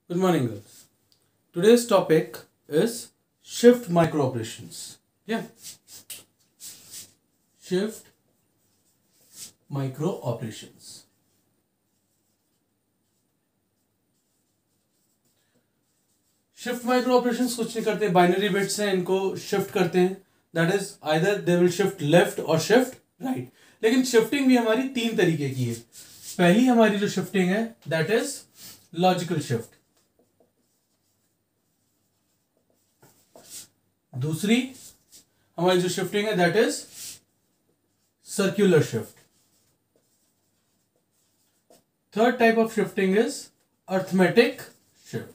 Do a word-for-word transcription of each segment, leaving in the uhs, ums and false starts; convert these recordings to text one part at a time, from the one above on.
Good morning, girls. Today's topic is shift microoperations. Yeah, shift microoperations. Shift micro operations कुछ नहीं करते, binary bits हैं, इनको shift करते हैं. That is either they will shift left और शिफ्ट राइट. लेकिन शिफ्टिंग भी हमारी तीन तरीके की है. पहली हमारी जो शिफ्टिंग है दैट इज लॉजिकल शिफ्ट. दूसरी हमारी जो शिफ्टिंग है that is circular shift. Third type of shifting is arithmetic shift.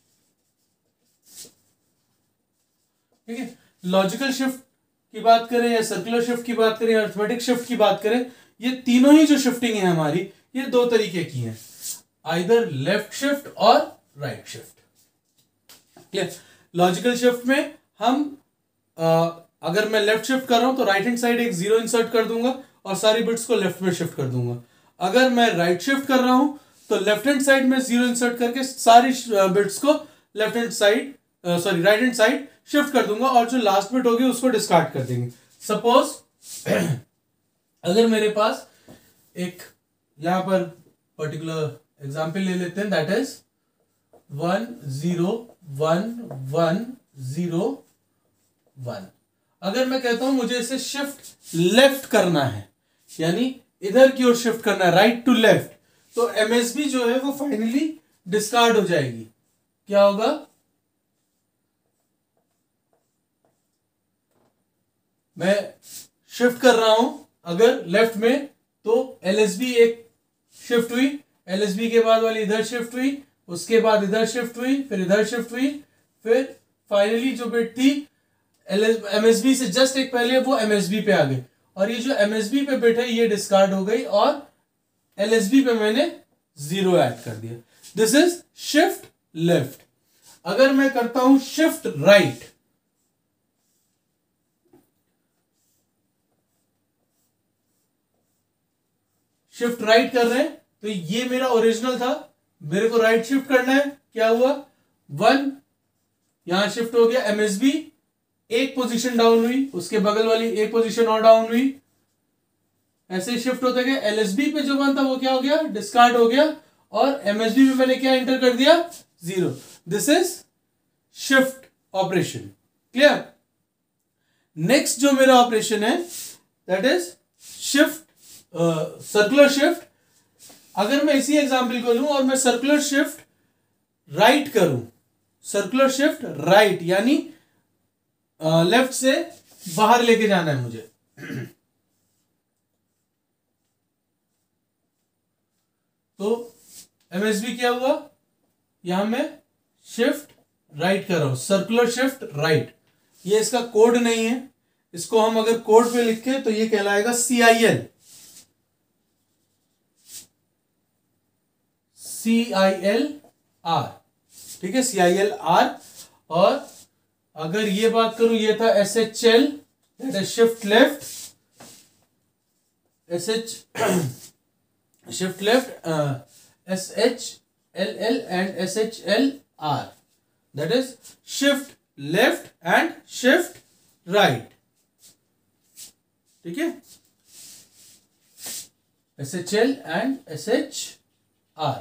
ठीक है, लॉजिकल शिफ्ट की बात करें या सर्कुलर शिफ्ट की बात करें या अर्थमेटिक शिफ्ट की बात करें, ये तीनों ही जो शिफ्टिंग है हमारी, ये दो तरीके की है, आइदर लेफ्ट शिफ्ट और right shift. Clear. Logical shift में हम आ, अगर मैं लेफ्ट शिफ्ट कर रहा हूं तो राइट हैंड साइड एक जीरो इंसर्ट कर दूंगा और सारी बिट्स को लेफ्ट में शिफ्ट कर दूंगा. अगर मैं राइट शिफ्ट कर रहा हूं तो लेफ्ट हैंड साइड में जीरो इंसर्ट करके सारी बिट्स को left hand side sorry right hand side shift कर दूंगा और जो लास्ट बिट होगी उसको डिस्कार्ड कर देंगे. सपोज अगर मेरे पास एक यहां पर पर्टिकुलर एग्जांपल ले लेते हैं, that is one zero one one zero one. अगर मैं कहता हूं मुझे इसे शिफ्ट लेफ्ट करना है, यानी इधर की ओर शिफ्ट करना है, राइट टू लेफ्ट, तो एमएसबी जो है वो फाइनली डिस्कार्ड हो जाएगी. क्या होगा? मैं शिफ्ट कर रहा हूं अगर लेफ्ट में तो एलएसबी एक शिफ्ट हुई, एलएसबी के बाद वाली इधर शिफ्ट हुई, उसके बाद इधर शिफ्ट हुई, फिर इधर शिफ्ट हुई, फिर फाइनली जो बिट थी एमएसबी से जस्ट एक पहले वो एमएसबी पे आ गई और ये जो एमएसबी पे बिट है ये डिस्कार्ड हो गई और एलएसबी पे मैंने जीरो ऐड कर दिया. This is shift left. अगर मैं करता हूं शिफ्ट राइट, शिफ्ट राइट कर रहे हैं तो ये मेरा ओरिजिनल था, मेरे को राइट शिफ्ट करना है. क्या हुआ? वन यहां शिफ्ट हो गया, एमएसबी एक पोजीशन डाउन हुई, उसके बगल वाली एक पोजीशन और डाउन हुई, ऐसे शिफ्ट होते गए. एलएसबी पे जो वन था वो क्या हो गया? डिस्कार्ड हो गया और एमएसबी पे मैंने क्या एंटर कर दिया? Zero. This is shift operation. Clear. Next जो मेरा ऑपरेशन है that is shift circular shift. अगर मैं इसी एग्जांपल को लूं और मैं सर्कुलर शिफ्ट राइट करूं, सर्कुलर शिफ्ट राइट यानी लेफ्ट uh, से बाहर लेके जाना है मुझे, तो एमएसबी क्या हुआ? यहां मैं शिफ्ट राइट कर रहा हूं, सर्कुलर शिफ्ट राइट. ये इसका कोड नहीं है, इसको हम अगर कोड पे लिखें तो ये कहलाएगा C I L. C I L R. ठीक है, सी आई एल आर. और अगर ये बात करूं, ये था S H L, that is shift left, S H shift left, S H L L and S H L R, that is shift left and shift right. ठीक है, S H L and S H R,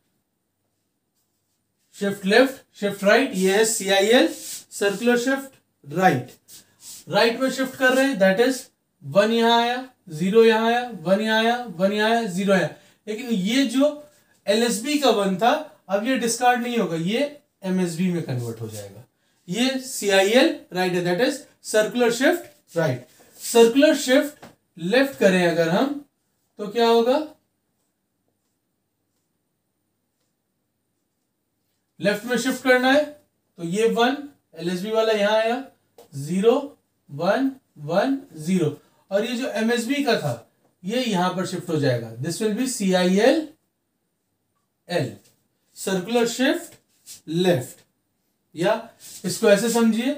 shift left shift right. ये है C I L, circular shift right. Right में shift कर रहे हैं, that is one यहां आया, जीरो यहां आया, वन यहां आया, वन यहां आया, जीरो आया. लेकिन ये जो एलएसबी का वन था अब ये डिस्कार्ड नहीं होगा, ये एमएसबी में कन्वर्ट हो जाएगा. ये सी आई एल राइट है, that is circular shift right. Circular shift left करें अगर हम तो क्या होगा? लेफ्ट में शिफ्ट करना है तो ये वन एलएसबी वाला यहां आया, जीरो वन वन जीरो, और ये जो एमएसबी का था ये यहां पर शिफ्ट हो जाएगा. This will be C I L L, circular shift left. या इसको ऐसे समझिए,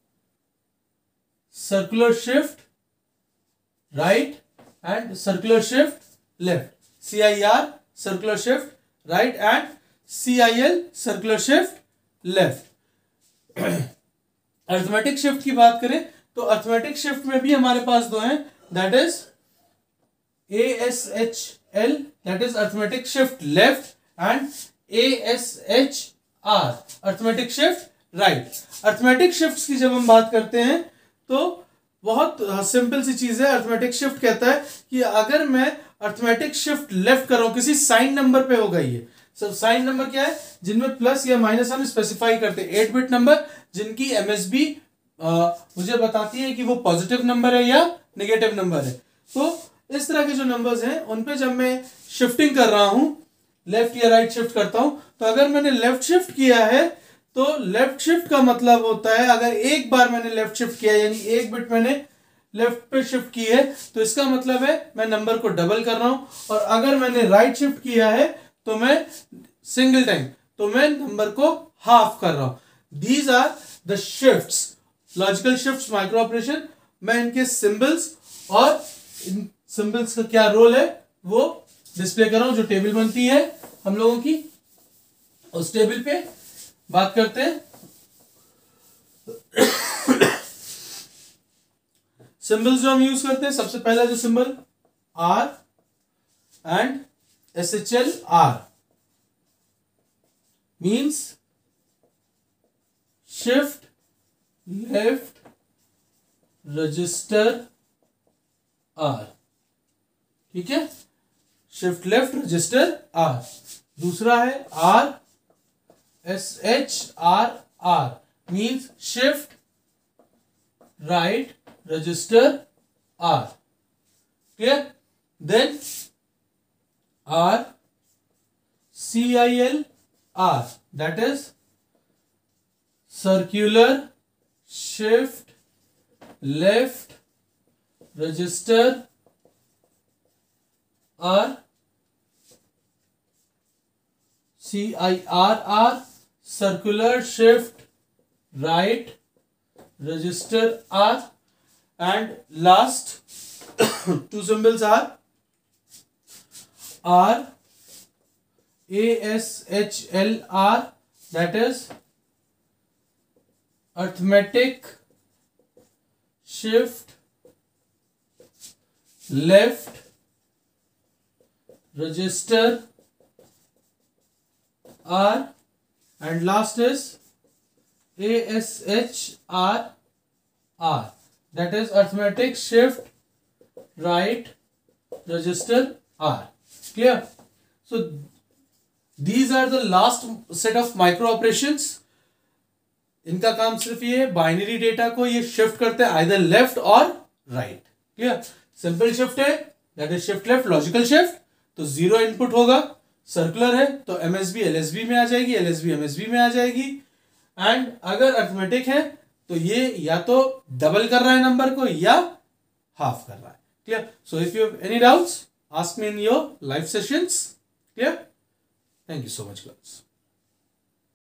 circular shift right and circular shift left. C I R circular shift right and C I L circular shift left. Arithmetic shift की बात करें तो arithmetic shift में भी हमारे पास दो हैं, that is A S H L, that is arithmetic shift left, and A S H R arithmetic shift right. Arithmetic shifts की जब हम बात करते हैं तो बहुत सिंपल सी चीज है। अर्थमेटिक शिफ्ट कहता है कि अगर मैं अर्थमेटिक शिफ्ट लेफ्ट कर रहा हूं किसी साइन नंबर पे होगा, ये सब साइन नंबर क्या है जिनमें प्लस या माइनस हम स्पेसिफाई करते हैं, एट बिट नंबर जिनकी एमएसबी मुझे बताती है कि वो पॉजिटिव नंबर है या नेगेटिव नंबर है। तो इस तरह के जो नंबर्स हैं उन पे जब मैं शिफ्टिंग कर रहा हूं, लेफ्ट या राइट शिफ्ट करता हूं, तो अगर मैंने लेफ्ट शिफ्ट किया है तो लेफ्ट शिफ्ट का मतलब होता है अगर एक बार मैंने लेफ्ट शिफ्ट किया यानी एक बिट मैंने लेफ्ट पे शिफ्ट की है तो इसका मतलब है मैं नंबर को डबल कर रहा हूं, और अगर मैंने राइट शिफ्ट किया है तो मैं सिंगल टाइम तो मैं नंबर को हाफ कर रहा हूं। These are the shifts, logical shifts, micro operation. मैं इनके सिंबल्स और इन सिंबल्स का क्या रोल है वो डिस्प्ले कर रहा हूं। जो टेबल बनती है हम लोगों की उस टेबल पे बात करते हैं। सिंबल्स जो हम यूज करते हैं, सबसे पहला जो symbol R and S H L R means shift left register R, ठीक है, शिफ्ट लेफ्ट रजिस्टर आर। दूसरा है R S H R R means shift right register R, clear. Then R C I L R, that is circular shift left register R, C I R R circular shift right register R, and last two symbols are R A S H L R, that is arithmetic shift left register R, and last is A S H R R, that is arithmetic shift right register R, clear। So these are the last set of micro operations। इनका काम सिर्फ ये binary data को ये shift करते हैं either left और right, clear. Simple shift है that is shift left, logical shift तो जीरो इनपुट होगा, सर्कुलर है तो एमएसबी एलएसबी में आ जाएगी, एलएसबी एमएसबी में आ जाएगी, एंड अगर अर्थमेटिक है तो ये या तो डबल कर रहा है नंबर को या हाफ कर रहा है, clear. So if you have any doubts ask me in your live sessions, clear. Thank you so much girls.